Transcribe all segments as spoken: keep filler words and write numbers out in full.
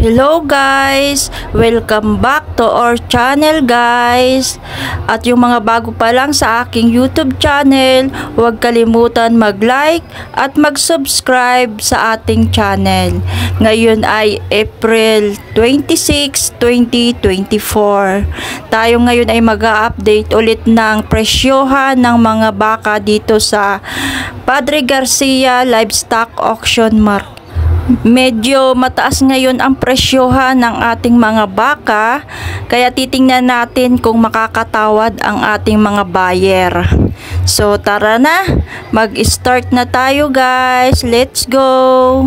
Hello guys! Welcome back to our channel guys! At yung mga bago pa lang sa aking YouTube channel, huwag kalimutan mag-like at mag-subscribe sa ating channel. Ngayon ay April twenty-six, twenty twenty-four. Tayo ngayon ay mag-a-update ulit ng presyohan ng mga baka dito sa Padre Garcia Livestock Auction Market. Medyo mataas ngayon ang presyohan ng ating mga baka, kaya titingnan natin kung makakatawad ang ating mga buyer. So tara na, mag-start na tayo guys. Let's go!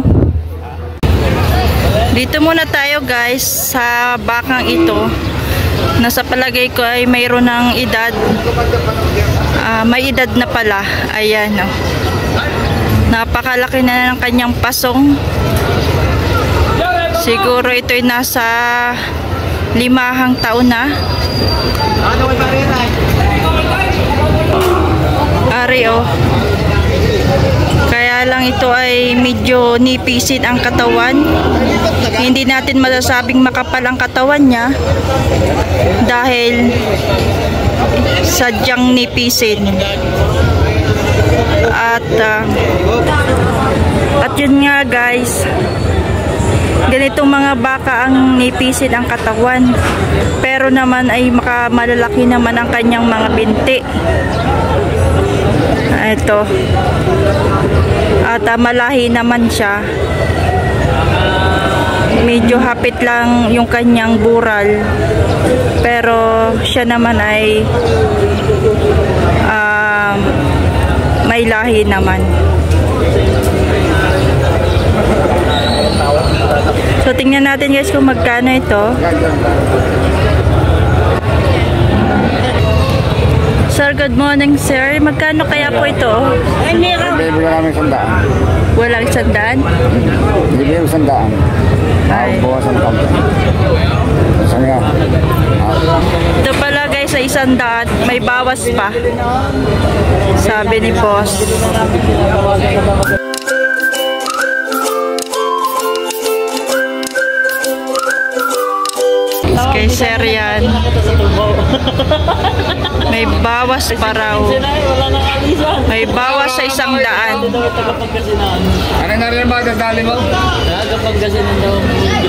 Dito muna tayo guys sa bakang ito. Nasa palagay ko ay mayroon ng edad. Uh, may edad na pala. Ayan o. Oh. Napakalaki na ng kanyang pasong. Siguro ito ay nasa limahang taon na. Ari o. Kaya lang ito ay medyo nipisin ang katawan. Hindi natin masasabing makapal ang katawan niya dahil sadyang nipisin. At uh, at yun nga guys, ganitong mga baka ang nipisin ang katawan, pero naman ay makamalalaki naman ang kanyang mga binti. Ito, at uh, malahi naman siya. Medyo hapit lang yung kanyang bural, pero siya naman ay uh, may lahi naman. So tingnan natin guys kung magkano ito. Sir, good morning sir. Magkano kaya po ito? Hindi mo namin sandaan. Walang sandaan? Hindi mo sandaan. Ay. Bawasan ka. Saan nga? Ito pala guys sa isandaan, may bawas pa. Sabi ni boss. Kay sir yan. May bawas pa raw. May bawas sa isang daan. Ano na rin ba dadali mo? Kapag kasi nandaw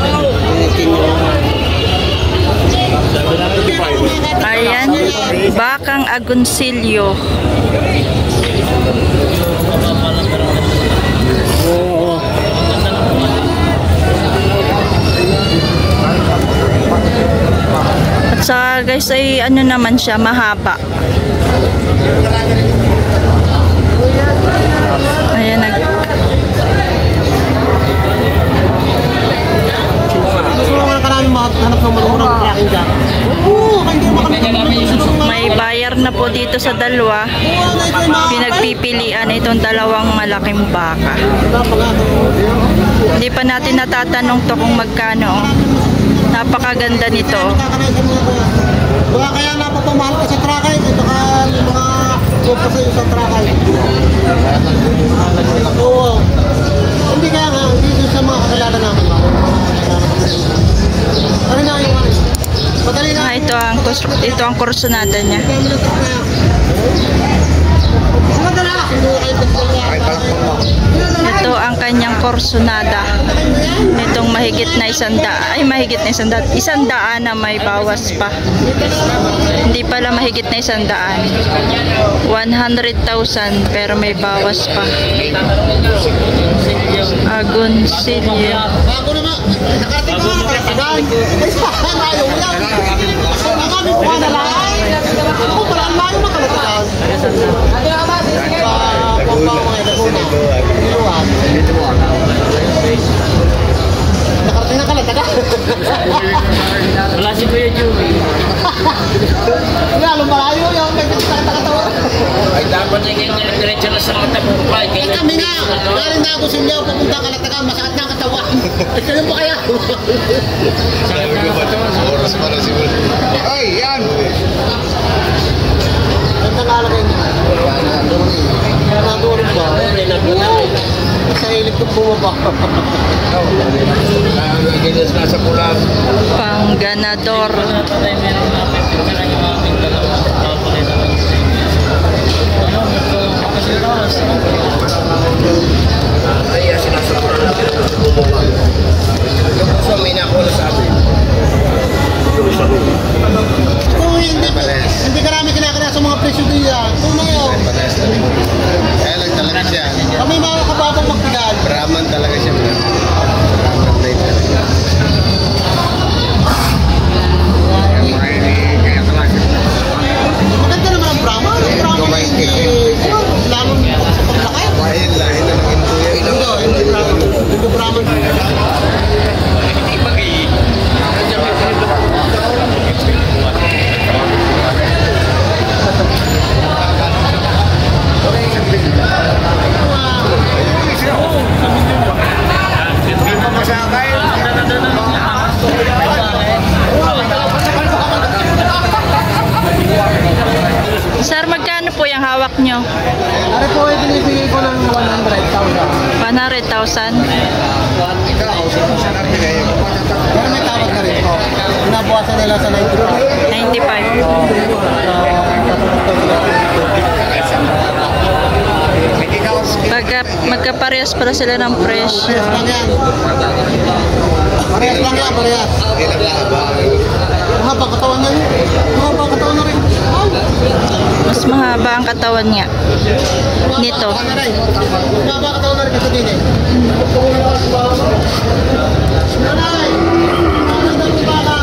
ayan, bakang agonsilyo. At sa guys ay ano naman siya, mahaba. Ayan, nag may bayar na po dito sa dalawa. Pinagpipilian itong dalawang malaking baka. Hindi pa natin natatanong to kung magkano. Napakaganda nito. Kaya napapamahal ka sa trakay. Ito ka mga kupa sa isang trakay. Oo. Hindi kaya nga, hindi sa mga kakilala namin. Ano na yung ano? Madali na. Ah, ito ang ito ang kursunada niya. Ito ang kanyang kursunada. Itong mahigit na isandaan. Ay, mahigit na isandaan. Isandaan na may bawas pa. Hindi pala mahigit na isandaan. one hundred thousand pero may bawas pa. Agonsilyo. Bago na nga. Nakarating ko nga. Tagay. Ay, saan tayo? Ang aming kuha na lang. Ako pala, ang layo na kalatagan. Ate naman, sige. Pampang mga ilaguna. Iluwan. Nakarating na kalatagan. wala si Kuya Joey. Lalo malayo yung may nakatawa. Ay dapat na yung diretso na sa mga tabumpay. Eh kami nga, galing na ako sa inyo, pupunta kalatagan, masakit na ang katawan. Eh kayo pa kaya? Oras para siguro. Ay, yan! Ang nangalagay niya. Nandun ba? Sa hilig ko bumaba. Ginas nasa hawak nyo? Ano po ay binibigay ko ng one hundred thousand. one hundred thousand? Pero may tawag na rin po. Pinabukasan nila sa ninety-five. ninety-five. Pagka, magkaparehas pala sila ng presyo. Parehas lang yan, parehas. Mahaba katawan na rin. Mahaba katawan na rin. Mas mahaba ang katawan niya nito. Mahaba katawan na rin kasi din eh. Nanay! Maganda po ba ka?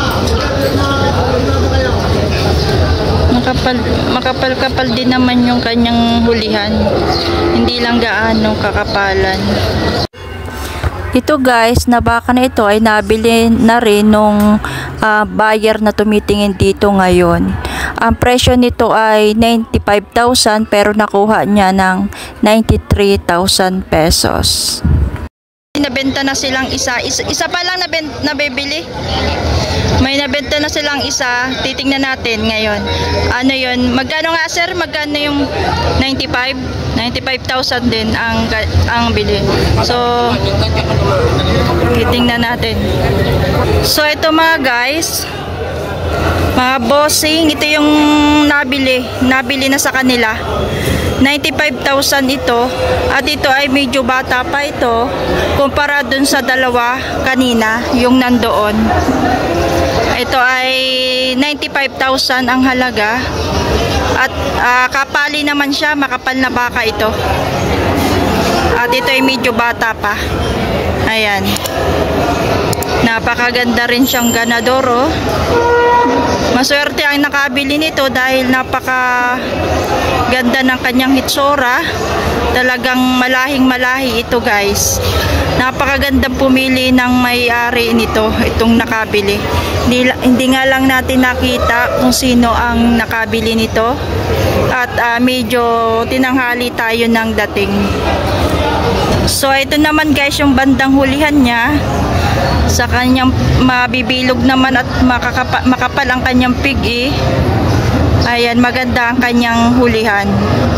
Makapal, makapal-kapal din naman yung kanyang hulihan. Hindi lang gaano kakapalan. Ito guys, na baka na ito ay nabili na rin nung uh, buyer na tumitingin dito ngayon. Ang presyo nito ay ninety-five thousand pero nakuha niya ng ninety-three thousand pesos. Nabenta na silang isa. Isa, isa pa lang nabenta, nabibili. May nabenta na silang isa. Titingnan natin ngayon. Ano yun? Magkano nga sir? Magkano yung ninety-five? ninety-five thousand din ang, ang bili. So, titingnan natin. So, ito mga guys. Mga bossing, ito yung nabili. Nabili na sa kanila. ninety-five thousand ito. At ito ay medyo bata pa ito. Kumpara dun sa dalawa kanina, yung nandoon. Ito ay ninety-five thousand ang halaga. At uh, kapali naman siya, makapal na baka ito. At ito ay medyo bata pa. Ayan. Napakaganda rin siyang ganador, oh. Maswerte ang nakabili nito dahil napaka ganda ng kanyang hitsura. Talagang malahing malahi ito guys. Napakagandang pumili ng may-ari nito, itong nakabili. Hindi, hindi nga lang natin nakita kung sino ang nakabili nito. At uh, medyo tinanghali tayo ng dating. So ito naman guys yung bandang hulihan niya. Sa kanyang mabibilog naman at makakapa, makapal ang kanyang pigi. Ayan, maganda ang kanyang hulihan.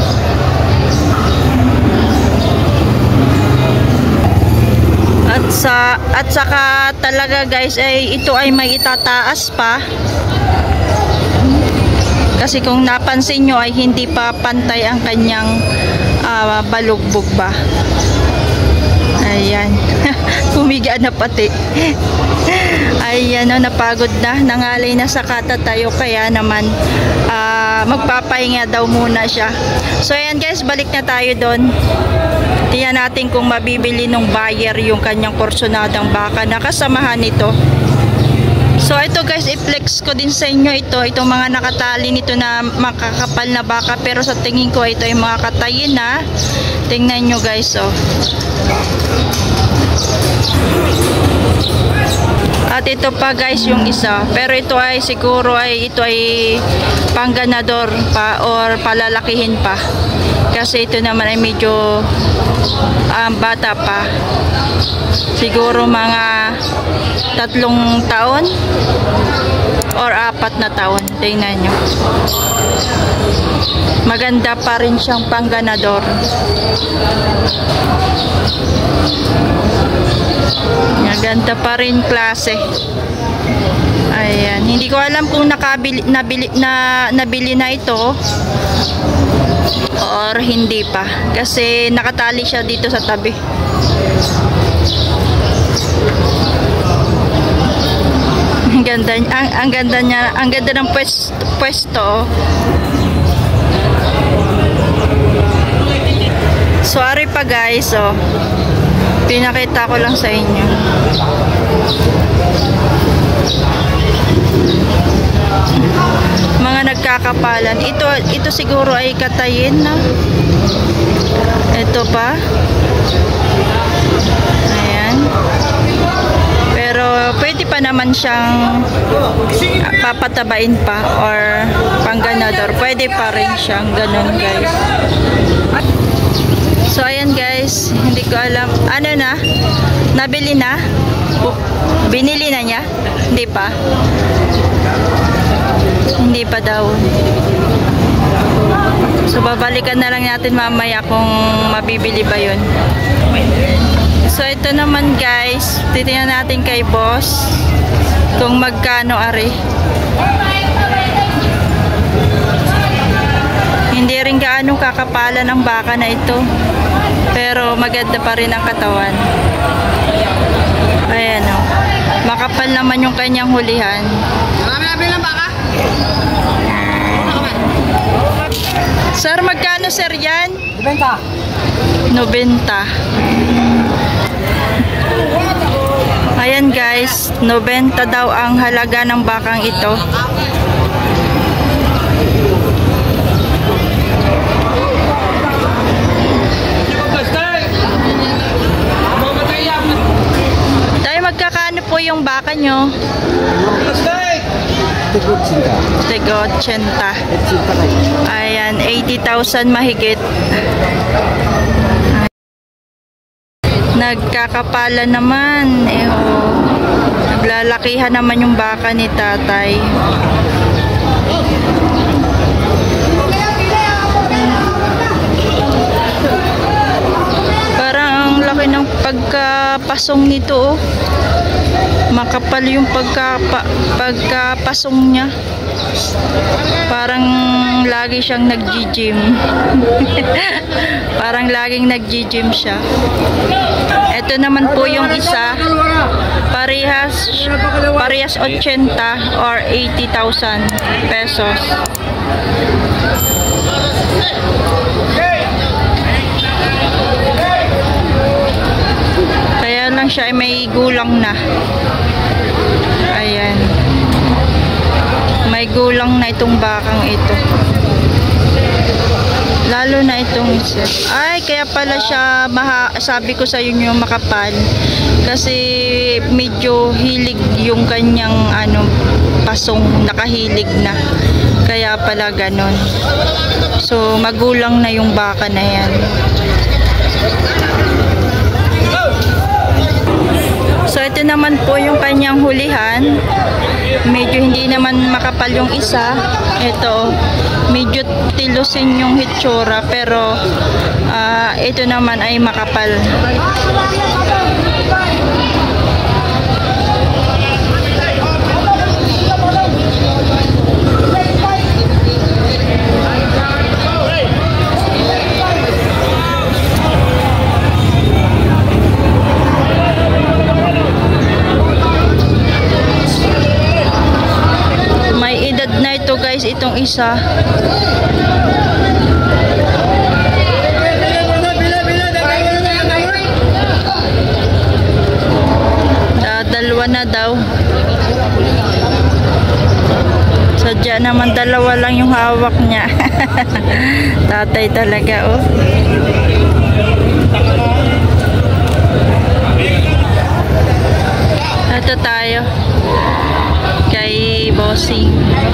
At sa at saka talaga guys ay ito ay may itataas pa. Kasi kung napansin nyo ay hindi pa pantay ang kanyang uh, balugbog ba. Ayan. Humiga na pati. Ayan, no, napagod na. Nangalay na sa kata tayo. Kaya naman uh, magpapahinga daw muna siya. So ayan guys, balik na tayo doon. Tingnan natin kung mabibili ng buyer yung kanyang porsonadang baka na kasamahan nito. So ito guys, i-flex ko din sa inyo ito. Itong mga nakatali nito na makakapal na baka. Pero sa tingin ko ito ay mga katayin na. Tingnan nyo guys, oh. At ito pa guys yung isa. Pero ito ay siguro ay ito ay pangganador pa or palalakihin pa. Kasi ito naman ay medyo um, bata pa. Siguro mga tatlong taon or apat na taon. Tingnan nyo. Maganda pa rin siyang pangganador. Maganda pa rin klase. Ayan, hindi ko alam kung nakabili nabili na nabili na ito or hindi pa kasi nakatali siya dito sa tabi. Ang ganda ang, ang ganda niya, ang ganda ng pwesto, pwesto. Sorry pa guys, oh. Pinakita ko lang sa inyo. Mga nagkakapalan. Ito ito siguro ay katayin na. Ito pa. Ayan. Pero pwede pa naman siyang papatabain pa or pangganador. Pwede pa rin siyang ganun guys. So ayan guys, hindi ko alam. Ano na? Nabili na? Binili na niya? Hindi pa. Hindi pa daw. So babalikan na lang natin mamaya kung mabibili ba yun. So ito naman guys, titingnan natin kay boss kung magkano ari. Hindi rin gaano kakapalan ng baka na ito, pero maganda pa rin ang katawan. Ayan o, makapal naman yung kanyang hulihan. Marami na bilang baka? Sir, magkano sir yan? Ibenta. nobenta. Ayan guys, nobenta daw ang halaga ng bakang ito. Tayo, magkakano po yung baka nyo? Tegotsenta. Ayan, eighty thousand mahigit. Nagkakapala naman. Eh, oh. Naglalakihan naman yung baka ni tatay. Parang ang laki ng pagkapasong nito, oh. Makapal yung pagkapa, pagkapasong niya. Parang lagi siyang nag-gym. Parang laging nag-gym siya. Ito naman po yung isa. Parehas, parehas eighty or eighty thousand pesos. Kaya lang siya ay may gulang na. Ayan. May gulang na itong bakang ito. Lalo na itong isa. Ay, kaya pala siya, maha, sabi ko sa inyo, makapal. Kasi medyo hilig yung kanyang ano, pasong, nakahilig na. Kaya pala ganon. So, magulang na yung baka na yan. So, ito naman po yung kanyang hulihan. Medyo hindi naman makapal yung isa. Ito, medyo tilusin yung hitsura, pero uh, ito naman ay makapal. May edad na ito guys, itong isa. Dalawa na daw. Sadya naman dalawa lang yung hawak niya. Tatay talaga, oh. Ito tayo kay Bossing.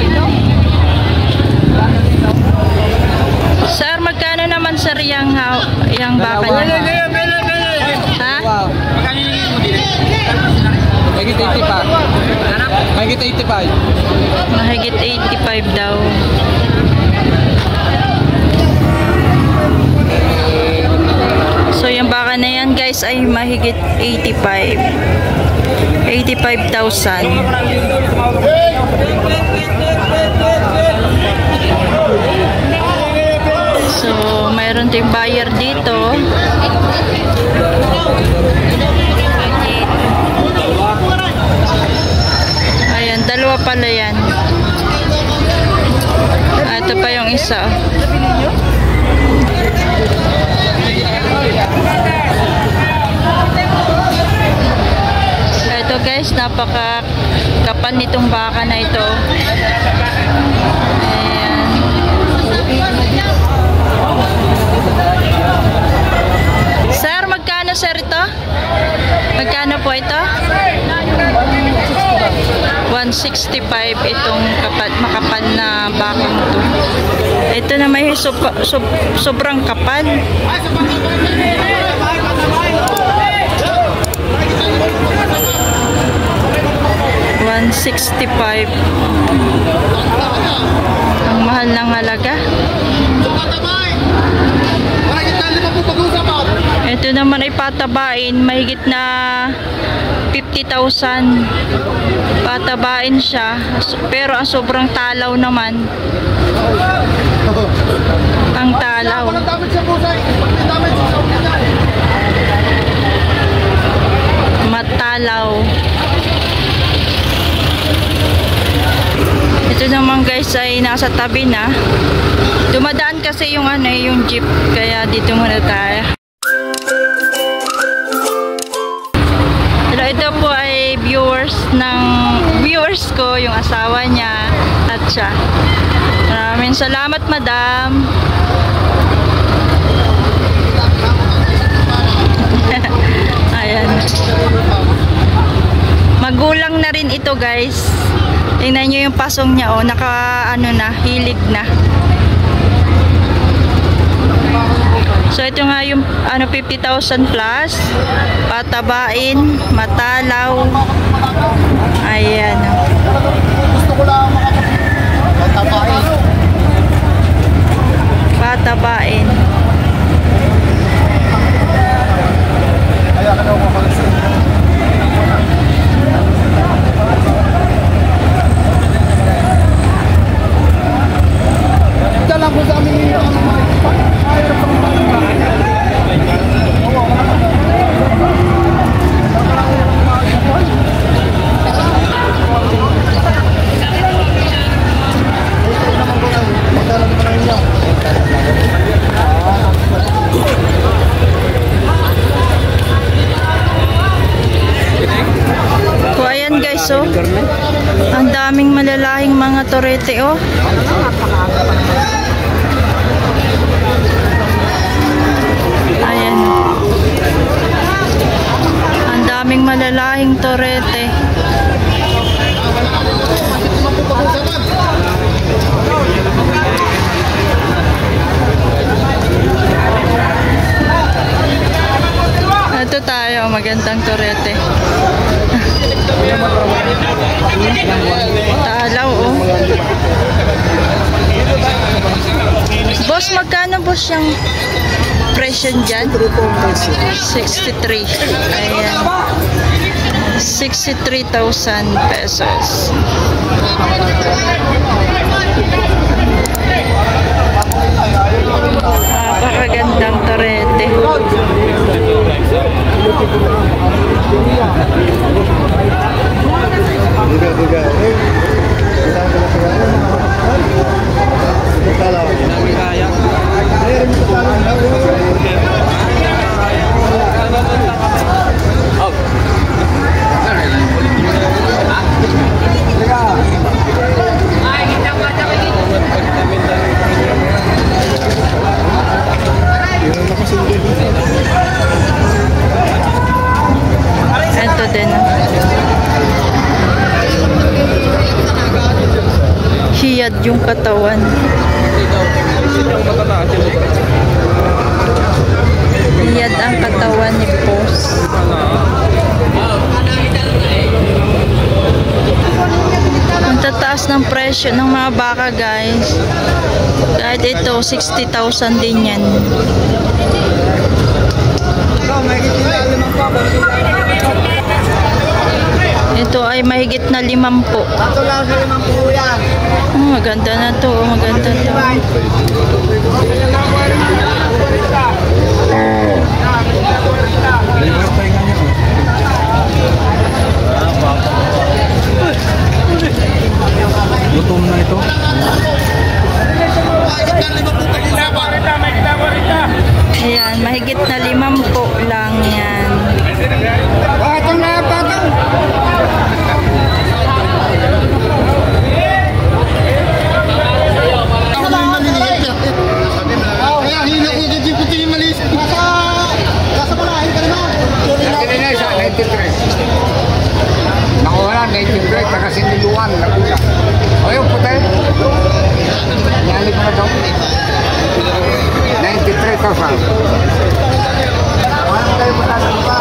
Sir, magkano naman sir yung, yung baka niya? Ha? Mahigit eighty-five. Mahigit eighty-five. Mahigit eighty-five daw. So yung baka na yan guys ay mahigit eighty-five. eighty-five thousand. So mayroon tayong buyer dito. Ayan, dalawa pala yan. Ito pa yung isa. Ito guys, napaka kapal nitong baka na ito. Ayan. Sir, magkano sir ito? Magkano po ito? one sixty-five itong kapal, makapal na bakang to. Ito na may sob, sob, sobrang kapal. one sixty-five. Ang mahal ng halaga. Ito naman ay patabain, mahigit na fifty thousand. Patabain siya, pero ang sobrang talaw naman. Ang talaw. Matalaw. Ito naman guys ay nasa tabi na. Dumadaan kasi yung ano, yung jeep, kaya dito muna tayo. Pero ito po ay viewers ng viewers ko, yung asawa niya at siya. Maraming salamat, madam. Ayan. Magulang na rin ito guys. Tingnan nyo yung pasong niya, oh, naka ano na, hilig na. So ito nga yung ano, fifty thousand plus, patabain, matalaw. Ayan. Gusto ko lang patabain. Patabain. Kaya ka daw mamalasing. Ito lang po sa amin yung So ayan guys, oh. Ang daming malalahing mga torete, oh. Ayan. Ang daming malalahing torete. Ito tayo, magandang torete. Talaw, oh. Boss, magkano boss yung presyo dyan? sixty-three. Ayan. sixty-three thousand pesos. Napakagandang torete. Ito din. Hiyad yung katawan. Hiyad ang katawan ni boss. Ang tataas ng presyo ng mga baka guys. Kahit ito sixty thousand din yan. Ito ay mahigit na limampu. Ito lang sa limampu yan. Oh, maganda na to, maganda to. Gutom na ito. Ayan, mahigit na limampu lang yan. Patong na, patong! Ako lang maliliit. Kaya hino ko dyan yung puti yung maliit. Nasa, nasa malahin ka naman. Nakita niya isa, ninety-three. Nakuha na, ninety-three, taga Siniluan, Laguna. O yung puti. Nyalig mo na ito. ninety-three thousand. Ano kayo matalang ba?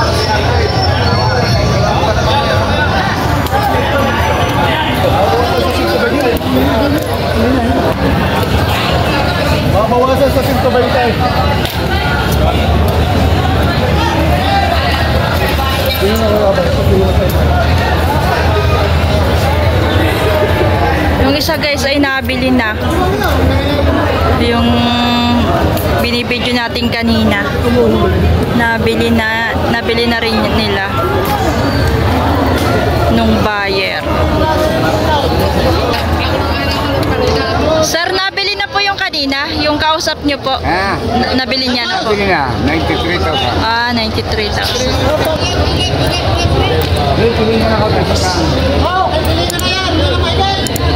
isa guys ay nabili na. Yung binibidyo natin kanina. Nabili na, nabili na rin nila nung buyer. Sir, nabili na po yung kanina, yung kausap nyo po. Ah. N- nabili niya na po. Sige na, ninety-three thousand. Ah, ninety-three thousand. Hey, tuloy na ako sa Oh, pili na na yan. Hindi na pwede.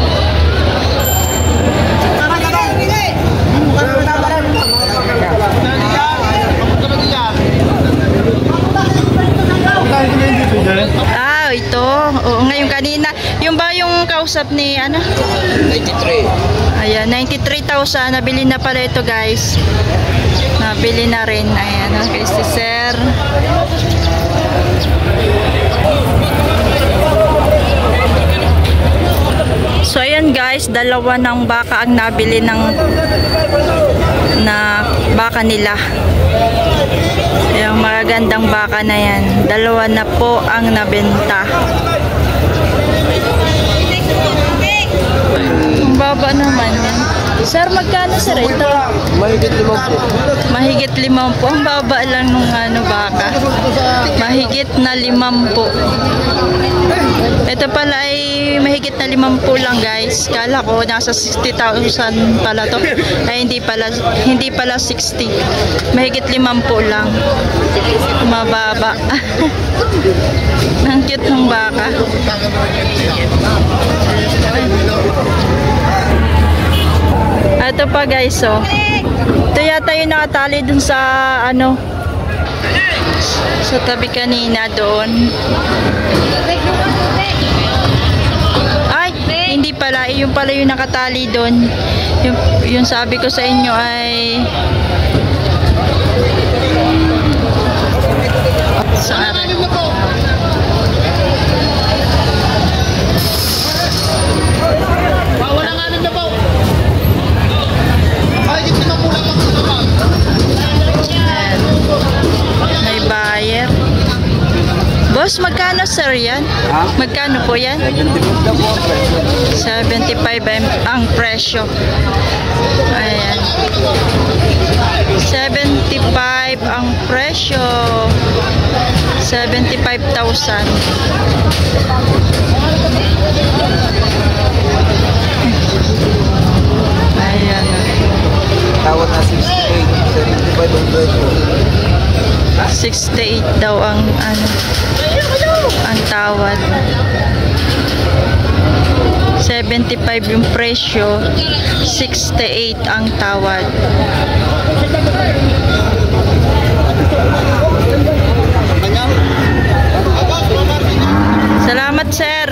Tara, tara. Pili. Ah, ito. Oo, ngayon kanina. Yung ba yung kausap ni, ano? ninety-three. Ayan, ninety-three thousand. Nabili na pala ito, guys. Nabili na rin. Ayan, okay, si Sir. So, ayan guys, dalawa ng baka ang nabili ng na baka nila. Yung magagandang baka na yan. Dalawa na po ang nabenta. Ang baba naman yan. Sir, magkano sir ito? Mahigit limang po. Mahigit limang po. Ang baba lang nung ano baka. Mahigit na limang po. Ito pala ay mahigit na limang po lang guys. Kala ko nasa sixty thousand pala to. Ay hindi pala, hindi pala sixty. Mahigit limang po lang. Mababa. Ang cute ng baka. Ito pa guys, oh. Ito yata yung nakatali dun sa ano, sa tabi kanina doon. Ay, hindi pala. Yung pala yung nakatali doon. Yung, yung sabi ko sa inyo ay sa akin. Wala nga anim na po. Ay, hindi na po lang ang May buyer. Boss, magkano sir yan? Ha? Magkano po yan? seventy-five ang presyo. Ayan. seventy-five ang presyo. seventy-five thousand. Ayan. Tawad na sixty-eight, seventy-five ang presyo. sixty-eight daw ang ano ang tawad. seventy-five yung presyo, sixty-eight ang tawad. Salamat sir.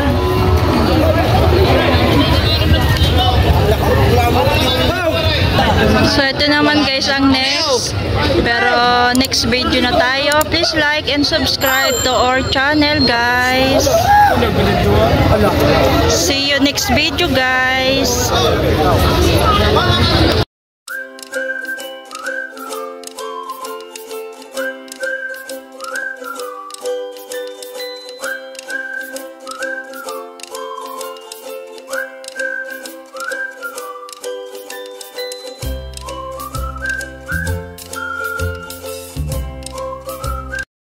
So ito naman guys ang next. Pero next video na tayo. Please like and subscribe to our channel guys. See you next video guys.